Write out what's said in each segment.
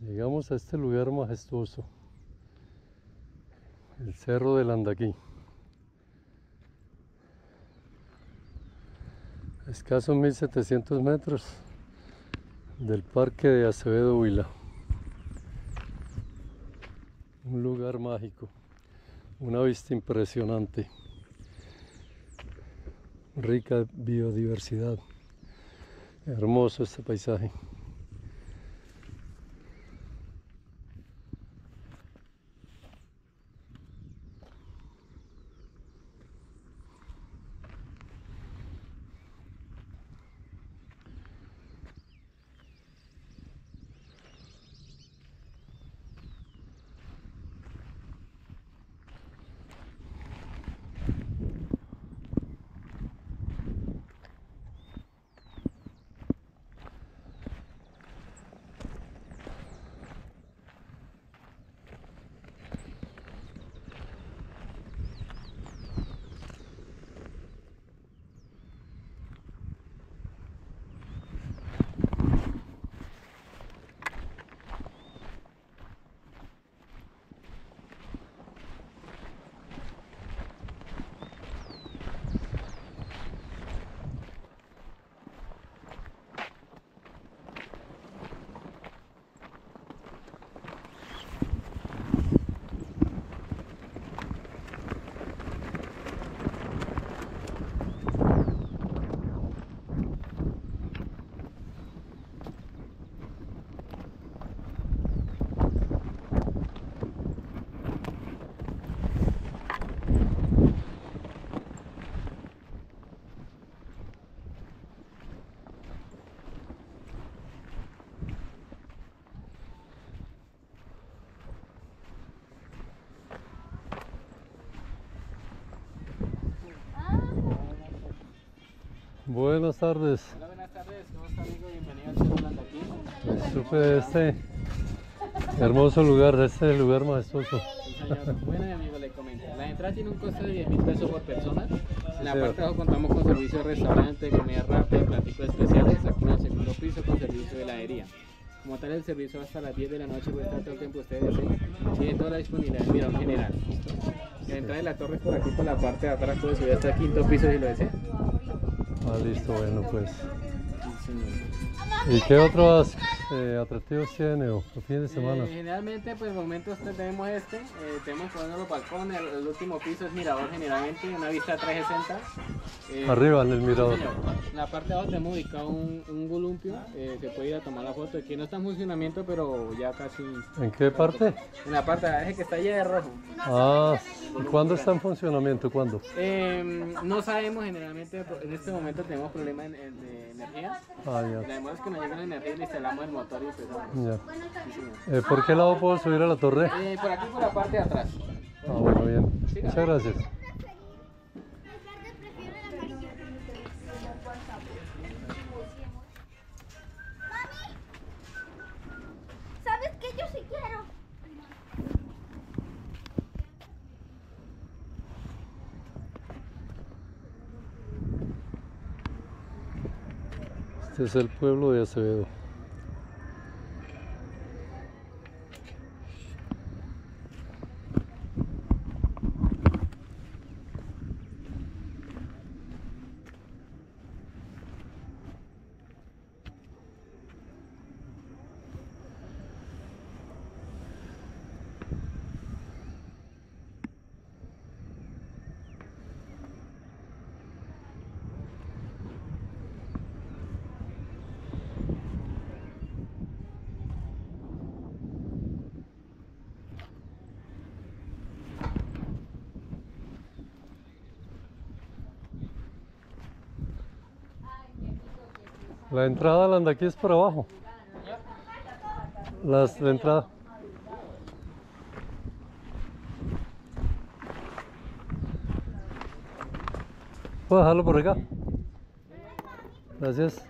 Llegamos a este lugar majestuoso, el Cerro del Andaquí. A escasos 1700 metros del Parque de Acevedo Huila. Un lugar mágico, una vista impresionante, rica biodiversidad. Hermoso este paisaje. Buenas tardes. Hola, buenas tardes, ¿cómo está, amigo? Bienvenido al Cerro del Andaquí. Pues supe de este hermoso lugar, de este lugar majestuoso. Sí, señor. Bueno, mi amigo, le comento. La entrada tiene un costo de 10.000 pesos por persona. En la Sí. parte de abajo contamos con servicio de restaurante, comida rápida, platicos especiales. Aquí en el segundo piso con servicio de heladería. Como tal, el servicio hasta las 10 de la noche puede estar todo el tiempo ustedes deseen. Tiene toda la disponibilidad del mirador general. La entrada de la torre es por aquí, por la parte de atrás, puede subir hasta el quinto piso si lo desea. Ah, listo, bueno pues. Sí, señor. ¿Y qué otros atractivos tiene o fines de semana? Generalmente, pues, momentos tenemos tenemos por ejemplo los balcones, el último piso es mirador generalmente, una vista 360. Arriba en el Sí, mirador. señor. En la parte de abajo tenemos ubicado un columpio, se puede ir a tomar la foto, aquí no está en funcionamiento, pero ya casi... ¿En qué parte? En la parte de abajo que está llena de rojo. Ah, ¿y cuándo está en funcionamiento? ¿Cuándo? No sabemos, generalmente en este momento tenemos problemas de energía. Ah, La ya. demora es que nos llegue la energía y le instalamos el motor y empezamos. Ya. Sí, señor. ¿Por qué lado puedo subir a la torre? Por aquí, por la parte de atrás. Ah, bueno, bien. Muchas gracias. ¿Sabes qué? Yo sí quiero. Este es el pueblo de Acevedo. La entrada al Andaquí es por abajo. La entrada. ¿Puedo dejarlo por acá? Gracias.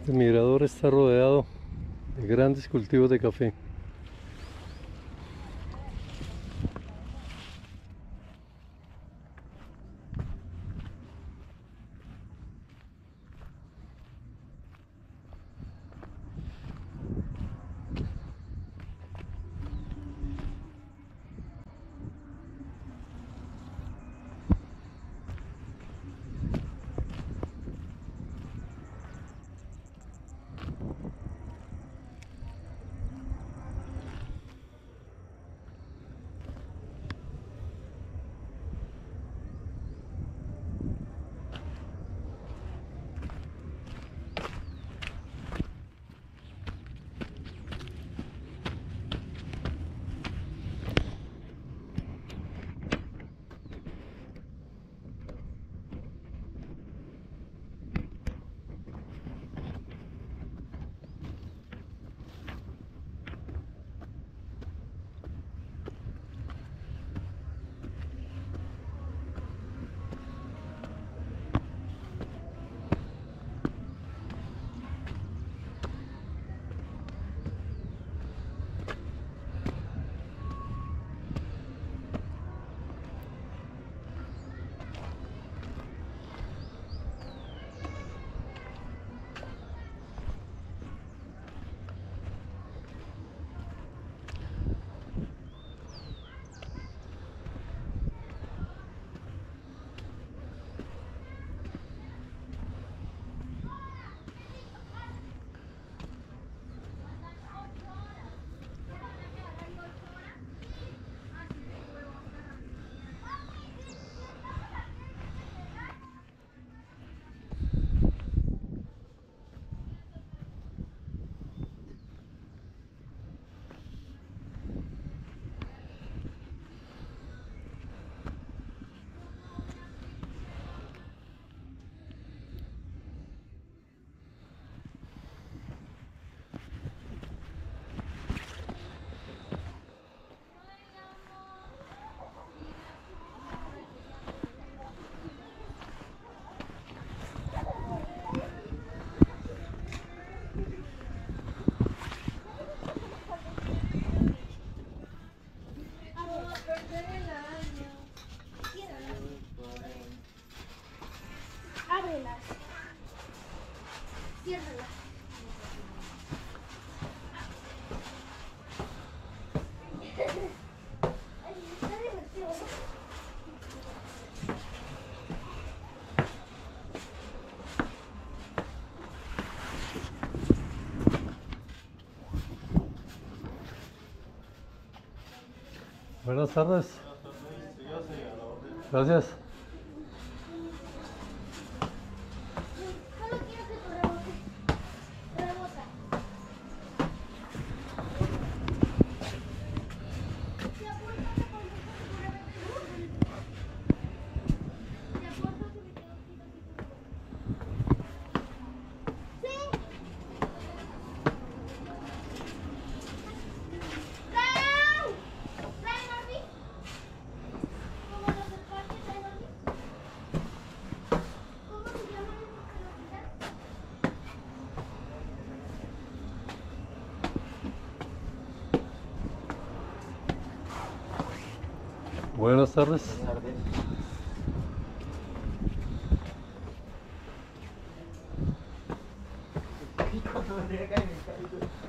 Este mirador está rodeado de grandes cultivos de café. Ábrelas. Ciérralas. Ay, está divertido, ¿no? Buenas tardes. Gracias. Solo quiero que tu rebote. Rebota. Te apuesto que cuando se Te apuesto que me quedo quieto. ¡Sí! ¡Ven! ¡Ven, Norby! ¿Cómo los del parque, ven, Norby? ¿Cómo se llaman esas pelotitas? Buenas tardes. Buenas tardes.